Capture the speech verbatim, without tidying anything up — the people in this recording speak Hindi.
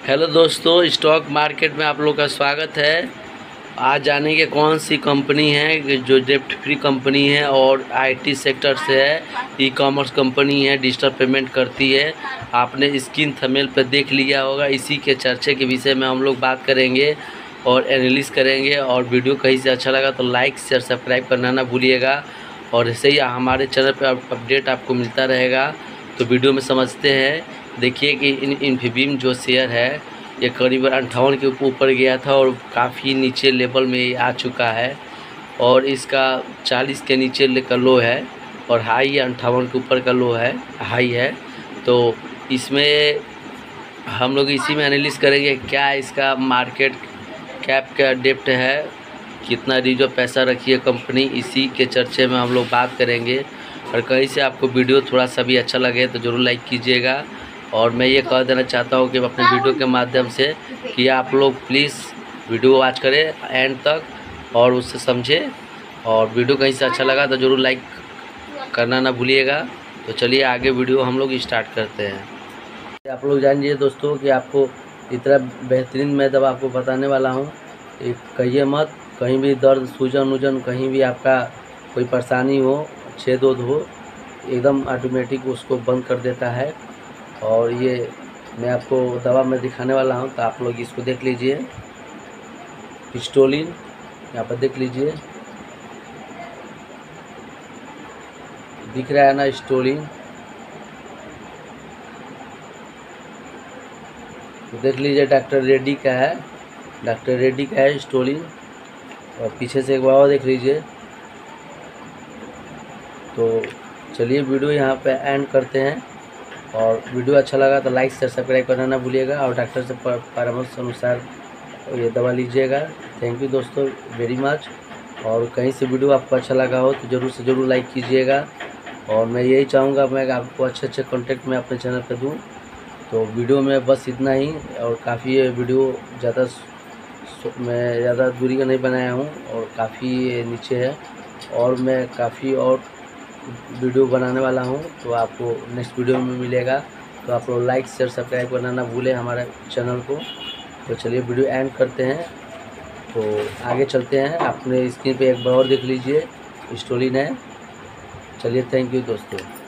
हेलो दोस्तों, स्टॉक मार्केट में आप लोग का स्वागत है। आज जानेंगे कौन सी कंपनी है जो डेब्ट फ्री कंपनी है और आईटी सेक्टर से है, ई कॉमर्स कंपनी है, डिजिटल पेमेंट करती है। आपने स्क्रीन थंबनेल पर देख लिया होगा। इसी के चर्चे के विषय में हम लोग बात करेंगे और एनालिसिस करेंगे। और वीडियो कहीं से अच्छा लगा तो लाइक शेयर सब्सक्राइब करना ना भूलिएगा। और ऐसे ही हमारे चैनल पर अपडेट आपको मिलता रहेगा। तो वीडियो में समझते हैं। देखिए कि इन इन्फीबीम जो शेयर है ये करीबन अंठावन के ऊपर गया था और काफ़ी नीचे लेवल में आ चुका है। और इसका चालीस के नीचे का लो है और हाई अंठावन के ऊपर का लो है, हाई है। तो इसमें हम लोग इसी में एनालिसिस करेंगे क्या इसका मार्केट कैप का डेप्ट है, कितना रिजर्व पैसा रखी है कंपनी। इसी के चर्चे में हम लोग बात करेंगे। और कहीं से आपको वीडियो थोड़ा सा भी अच्छा लगे तो ज़रूर लाइक कीजिएगा। और मैं ये कह देना चाहता हूँ कि अपने वीडियो के माध्यम से कि आप लोग प्लीज़ वीडियो वॉच करें एंड तक और उससे समझें। और वीडियो कहीं से अच्छा लगा तो ज़रूर लाइक करना ना भूलिएगा। तो चलिए आगे वीडियो हम लोग स्टार्ट करते हैं। आप लोग जानिए दोस्तों कि आपको इतना बेहतरीन मैं दवा आपको बताने वाला हूँ। कहिए मत, कहीं भी दर्द सूजन वूजन, कहीं भी आपका कोई परेशानी हो, छेद वोद हो, एकदम ऑटोमेटिक उसको बंद कर देता है। और ये मैं आपको दवा में दिखाने वाला हूं, तो आप लोग इसको देख लीजिए। हिस्टोलिन यहाँ पर देख लीजिए, दिख रहा है ना हिस्टोलिन। तो देख लीजिए डॉक्टर रेड्डी का है, डॉक्टर रेड्डी का है हिस्टोलिन। और पीछे से एक बार देख लीजिए। तो चलिए वीडियो यहाँ पे एंड करते हैं। और वीडियो अच्छा लगा तो लाइक शेयर सब्सक्राइब करना ना भूलिएगा। और डॉक्टर से परामर्श अनुसार ये दवा लीजिएगा। थैंक यू दोस्तों वेरी मच। और कहीं से वीडियो आपको अच्छा लगा हो तो ज़रूर से ज़रूर लाइक कीजिएगा। और मैं यही चाहूँगा मैं आपको अच्छे अच्छे कॉन्टेक्ट में अपने चैनल पर दूँ। तो वीडियो में बस इतना ही। और काफ़ी ये वीडियो ज़्यादा मैं ज़्यादा दूरी का नहीं बनाया हूँ और काफ़ी नीचे है। और मैं काफ़ी और वीडियो बनाने वाला हूं, तो आपको नेक्स्ट वीडियो में मिलेगा। तो आप लोग लाइक शेयर सब्सक्राइब करना ना भूलें हमारे चैनल को। तो चलिए वीडियो एंड करते हैं। तो आगे चलते हैं। अपने स्क्रीन पे एक बार और देख लीजिए, हिस्टोलिन है। चलिए थैंक यू दोस्तों।